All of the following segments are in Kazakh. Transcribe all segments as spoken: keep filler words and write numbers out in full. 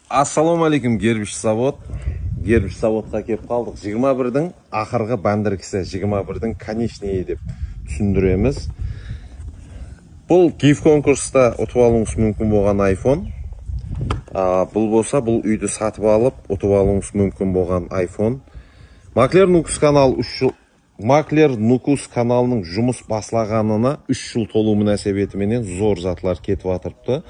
Ассаламу алейкум, Гербиш завод. Гербиш заводқа кеп қалдық. жиырма бірдің ақырғы бандіркісі, жиырма бірдің конечный деп түсіндіреміз. Бұл гиф конкурста ұтып алуыңыз мүмкін болған iPhone. А, бұл болса, бұл үйді сатып алып, ұтып алуыңыз мүмкін болған iPhone. Маклер Нукус канал үш жыл Маклер Нукус каналының жұмыс баслағанына үш жыл толу мünәсәбетіменен зор затлар кетіп атырыпты.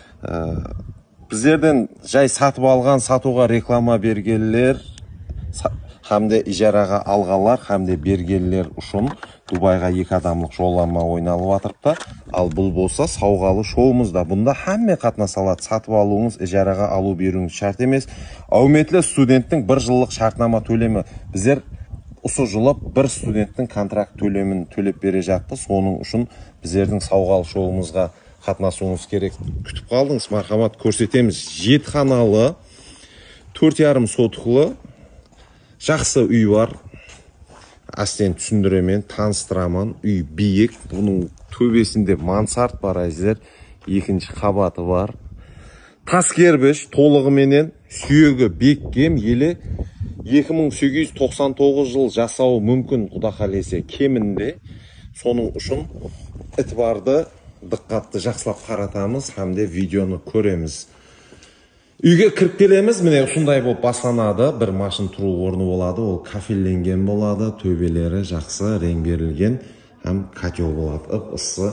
Біздерден жай сатып алған, сатуға реклама бергелер, хамде ижараға алғалар, хамде бергелер үшін Дубайға екі адамлық жоллама ойналып атырыпты. Ал бұл болса сауғалы шоуымызда. Бұнда хамме қатынаса алады. Сатып алуыңыз, ижараға алу беруіңіз шарт емес. Ауметлі студенттің бір жыллық шартнама төлемі. Біздер осы жылы бір студенттің контракт төлемін төлеп бере жатты. Соның үшін біздердің сауғалы шоуымызға қатынасуыңыз керек. Күтіп қалдыңыз, мархамат, көрсетеміз. Жетханалы, төрт жарым сотықлы, жақсы үй бар. Астен түсіндіремен, таныстырамын. Үй биік, бұның төбесінде мансард бар, әзір. Екінші қабаты бар. Тас кербіш, толығыменен сүйегі беккем, елі екі мың сегіз жүз тоқсан тоғыз жыл жасауы мүмкін, құда қалесе кемінде. Соның үшін ітбарды диққатты жақсылап қаратамыз, хамде видеоны көреміз. Үйге кіріп келеміз, міне ұсындай болып басланады, бір машин тұру орны болады, ол кафелленген болады, төбелері жақсы, рең берілген, һәм котел болады, ып ыссы.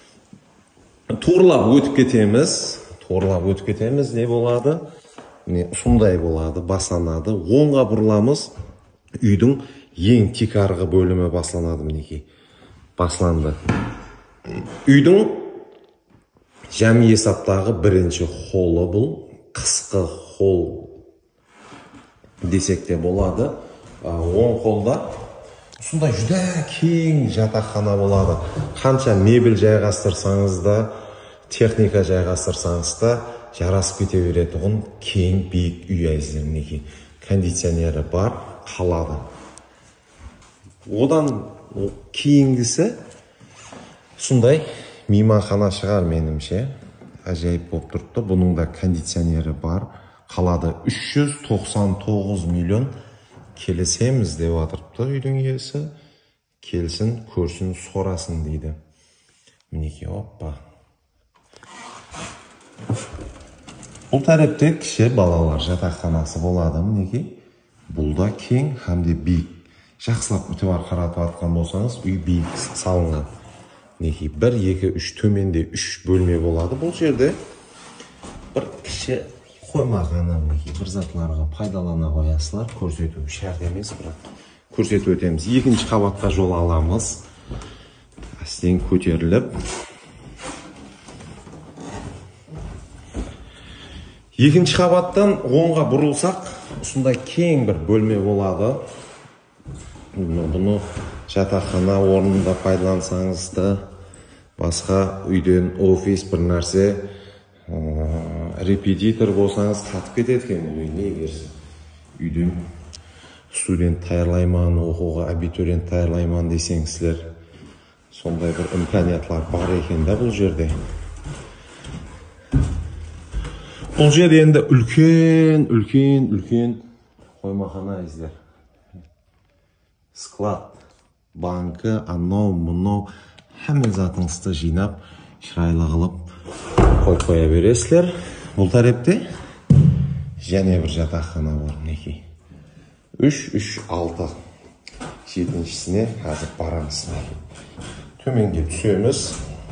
Турлап өтіп кетеміз, турлап өтіп кетеміз, не болады? Міне ұсындай болады, басланады, оңға бұрыламыз, үйдің ең текарғы бөлімі басланады, мінекей, басланды. Үйдің жәмі есаптағы бірінші холы бұл, қысқы хол десек те болады. Оң қолда сондай жүдә кең жатақхана болады. Қанша мебель жайғастырсаңыз да, техника жайғастырсаңыз да, жарасып кете беретұғын кең биік үй әзірінеке. Кондиционері бар, қалады. Одан кейінгісі сондай мейманхана шығар менімше. Әжайып болып тұрыпты. Бұның да кондиционері бар. Қалады үш жүз тоқсан тоғыз миллион. Келісеміз деп атырыпты үйдің иесі. Келсін, көрсін, сорасын дейді. Мінеке, оппа. Бұл тәріпте кіші балалар жатақханасы болады. Мінеке, бұл да кең, хамде биік. Жақсылап үтібар қаратып атқан болсаңыз, үй биік салынған. Неке, бір, екі, үш, төменде үш бөлме болады. Бұл жерде бір кіші қоймағаны, неке, бір затларға пайдалана қоясылар. Көрсету шарт емес, бірақ көрсету өтеміз. Екінші қабатқа жол аламыз. Астен көтеріліп. Екінші қабаттан оңға бұрылсақ, ұсындай кең бір бөлме болады. Бұны жатақхана орнында пайдалансаңыз да, басқа үйден офис бір нәрсе, репетитор болсаңыз қатып кетеді екен. Не керсі? Үйден студент таярлайман, оқуға абитуриент таярлайман десеңіздер, сондай бір имканиятлар бар екен да бұл жерде. Бұл жерде енді үлкен, үлкен, үлкен қоймақана іздер. Склад, банкі, анау, мұнау, әмін затыңызды жинап, шырайлы қылып қойып қоя бересілер. Бұл тәрепте және бір жатақхана бар, мінекей. үш, үш, алты. Жетіншісіне қазір барамыз. Төменге түсеміз.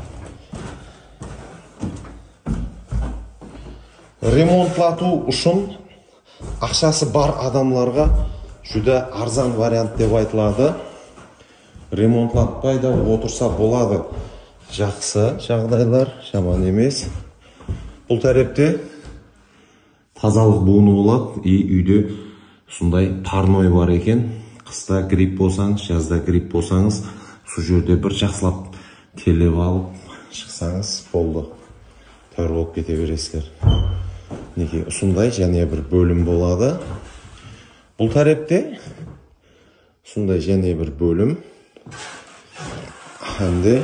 Ремонтлату үшін ақшасы бар адамларға жүді арзан вариант деп айтылады. Ремонтлатпай да отырса болады. Жақсы жағдайлар, жаман емес. Бұл тәрепте тазалық буыны болады. И үйде сондай парной бар екен. Қыста грипп болсаңыз, жазда грипп болсаңыз, сол жерде бір жақсылап телеп алып шықсаңыз болды. Тәуір болып кете бересіздер. Неке, сондай және бір бөлім болады. Бұл тәрепте сондай және бір бөлім. Әмде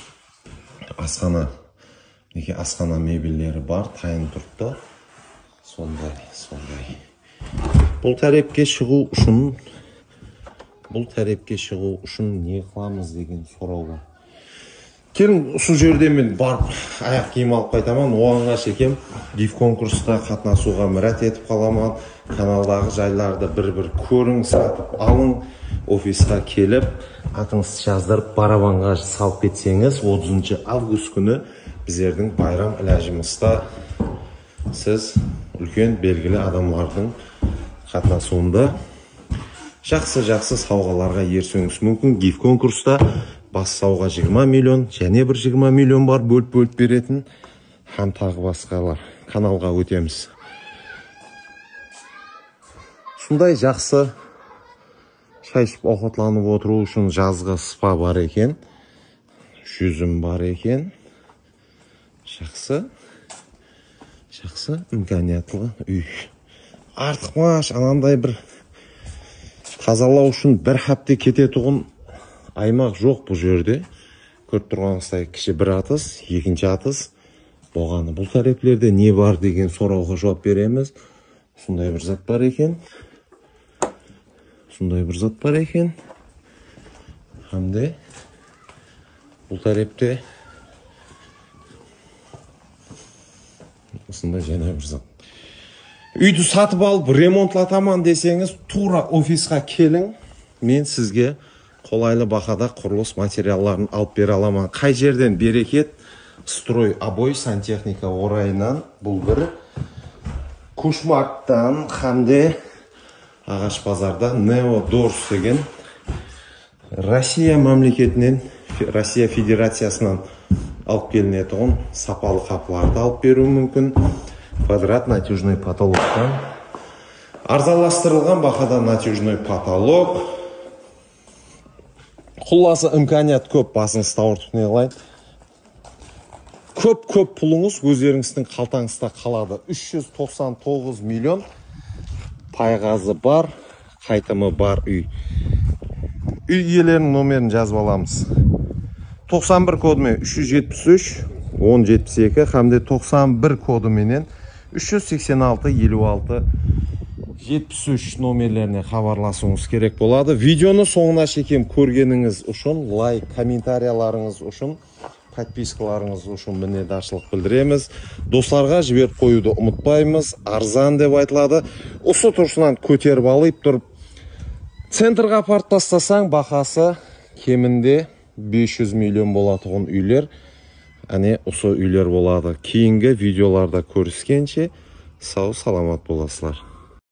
асхана. Неке асхана мебелері бар, тайын тұртты. сондай, сондай. Бұл тәрепке шығу үшін, бұл тәрепке шығу үшін не қыламыз деген сұрау бар. Келін, сол жерде мен барып аяқ киім алып қайтаман, оғанға шекем гиф конкурста қатынасуға мұрат етіп қаламан. Каналдағы жайларды бір-бір көрің, сатып алың, офисқа келіп, атыңызды жаздырып барабанға салып кетсеңіз, отызыншы август күні біздердің байрам іләжімізді сіз үлкен белгілі адамлардың қатынасуында жақсы-жақсы сауғаларға ерсеңіз мүмкін. Гиф конкурста бас сауға жиырма миллион, және бір жиырма миллион бар бөліп-бөліп беретін, һәм тағы басқалар. Каналға өтеміз. Сондай жақсы шай ішіп ауқатланып отыру үшін жазғы спа бар екен. Жүзім бар екен. Жақсы. Жақсы, имканиятлы үй. Артықмаш, анандай бір тазалау үшін бір хапте кететұғын аймақ жоқ бұл жерде. Көріп тұрғаныңыздай кіші бір атыс, екінші атыс болғаны. Бұл тәреплерде не бар деген сұрауға жауап береміз. Сондай бір зат бар екен. Сондай бір зат бар екен. Хамде бұл тәрепте осындай және бір зат. Үйді сатып алып ремонтлатаман десеңіз, тура офисқа келің. Мен сізге қолайлы бақада құрылыс материалларын алып бере аламан. Қай жерден? Берекет строй обой сантехника орайынан. Бұл бір Кушмарттан, хамде ағаш базарда Нео Дорс деген Россия мемлекетінен, Россия Федерациясынан алып келінетұғын сапалы қапыларды алып беру мүмкін. Квадрат натюжный потолоктан. Арзаластырылған бақада натюжный потолок. Құлласы имканият көп, басыңыз тауыртып не қылайын. Көп-көп пұлыңыз өздеріңіздің қалтаңызда қалады. үш жүз тоқсан тоғыз миллион пайғазы бар, қайтымы бар үй. Үй иелерінің номерін жазып аламыз. тоқсан бір кодымен үш жүз жетпіс үш он жетпіс екі, хамде тоқсан бір кодыменен үш жүз сексен алты елу алты жетпіс үш номерлеріне хабарласуыңыз керек болады. Видеоны соңына шекем көргеніңіз үшін, лайк, комментарияларыңыз үшін, подпискаларыңыз үшін міннетаршылық білдіреміз. Достарға жіберіп қоюды ұмытпаймыз. Арзан деп айтылады. Осы тұрсынан көтеріп алып тұрып, центрға апарып тастасаң, бақасы кемінде бес жүз миллион болатұғын үйлер. Әне осы үйлер болады. Кейінгі видеоларда көріскенше сау саламат боласылар.